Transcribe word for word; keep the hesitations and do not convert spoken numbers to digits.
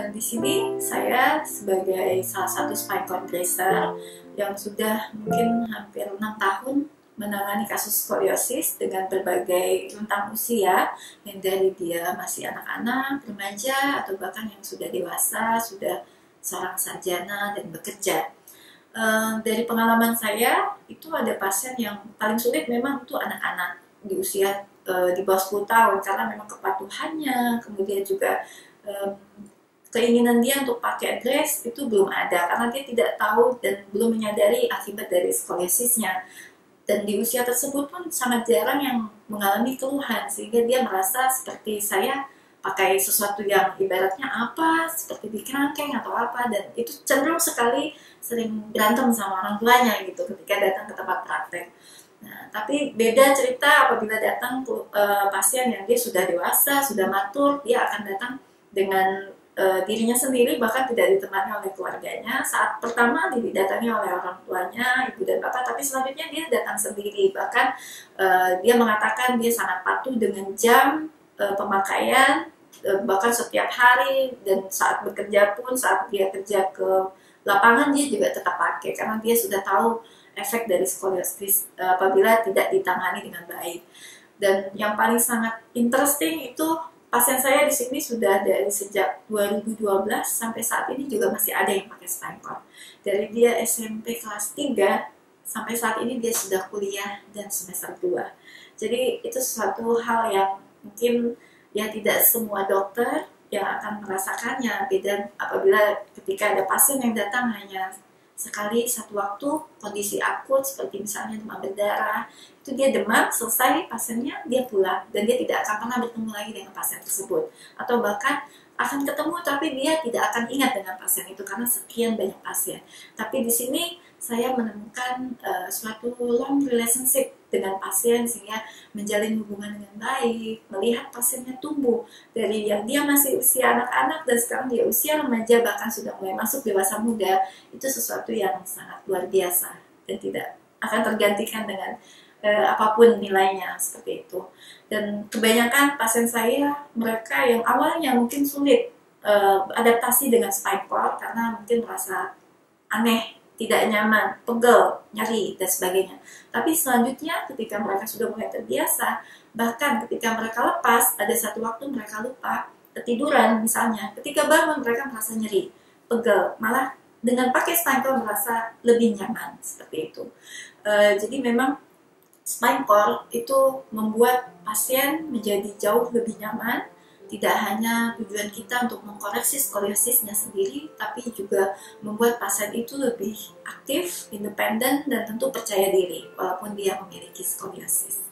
di sini saya sebagai salah satu Spinecor yang sudah mungkin hampir enam tahun menangani kasus scoliosis dengan berbagai rentang usia, yang dari dia masih anak-anak, remaja, atau bahkan yang sudah dewasa, sudah seorang sarjana dan bekerja. Uh, dari pengalaman saya, itu ada pasien yang paling sulit memang itu anak-anak di usia uh, di bawah sepuluh tahun, karena memang kepatuhannya, kemudian juga uh, keinginan dia untuk pakai dress itu belum ada, karena dia tidak tahu dan belum menyadari akibat dari skoliosisnya. Dan di usia tersebut pun sangat jarang yang mengalami keluhan, sehingga dia merasa seperti saya pakai sesuatu yang ibaratnya apa, seperti di kerangkeng atau apa, dan itu cenderung sekali sering berantem sama orang tuanya gitu ketika datang ke tempat praktek. Nah, tapi beda cerita apabila datang ke uh, pasien yang dia sudah dewasa, sudah matur, dia akan datang dengan uh, dirinya sendiri, bahkan tidak ditemani oleh keluarganya. Saat pertama didatangi oleh orang tuanya, ibu dan bapak, tapi selanjutnya dia datang sendiri. Bahkan uh, dia mengatakan dia sangat patuh dengan jam uh, pemakaian, uh, bahkan setiap hari, dan saat bekerja pun, saat dia kerja ke lapangan dia juga tetap pakai, karena dia sudah tahu efek dari scoliosis apabila tidak ditangani dengan baik. Dan yang paling sangat interesting itu pasien saya di sini sudah dari sejak dua ribu dua belas sampai saat ini juga masih ada yang pakai Spinecor. Dari dia S M P kelas tiga sampai saat ini dia sudah kuliah dan semester dua. Jadi itu suatu hal yang mungkin ya tidak semua dokter yang akan merasakannya. Beda apabila ketika ada pasien yang datang hanya sekali satu waktu, kondisi akut seperti misalnya demam berdarah, itu dia demam, selesai pasiennya, dia pulang, dan dia tidak akan pernah bertemu lagi dengan pasien tersebut, atau bahkan akan ketemu tapi dia tidak akan ingat dengan pasien itu karena sekian banyak pasien. Tapi di sini saya menemukan uh, suatu long relationship dengan pasien, sehingga menjalin hubungan dengan baik, melihat pasiennya tumbuh dari yang dia masih usia anak-anak dan sekarang dia usia remaja, bahkan sudah mulai masuk dewasa muda. Itu sesuatu yang sangat luar biasa dan tidak akan tergantikan dengan uh, apapun nilainya, seperti itu. Dan kebanyakan pasien saya, mereka yang awalnya mungkin sulit uh, adaptasi dengan Spinecor karena mungkin merasa aneh, tidak nyaman, pegel, nyeri, dan sebagainya. Tapi selanjutnya ketika mereka sudah mulai terbiasa, bahkan ketika mereka lepas, ada satu waktu mereka lupa, ketiduran misalnya, ketika bangun mereka merasa nyeri, pegel, malah dengan pakai Spinecor merasa lebih nyaman, seperti itu. Uh, jadi memang Spinecor itu membuat pasien menjadi jauh lebih nyaman. Tidak hanya tujuan kita untuk mengkoreksi skoliosisnya sendiri, tapi juga membuat pasien itu lebih aktif, independen, dan tentu percaya diri walaupun dia memiliki scoliosis.